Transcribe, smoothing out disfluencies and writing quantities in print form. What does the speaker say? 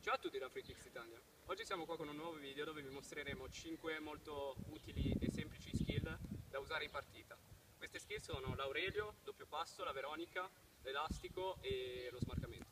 Ciao a tutti da FreeKicks Italia. Oggi siamo qua con un nuovo video dove vi mostreremo 5 molto utili e semplici skill da usare in partita. Queste skill sono l'Aurelio, doppio passo, la Veronica, l'elastico e lo smarcamento.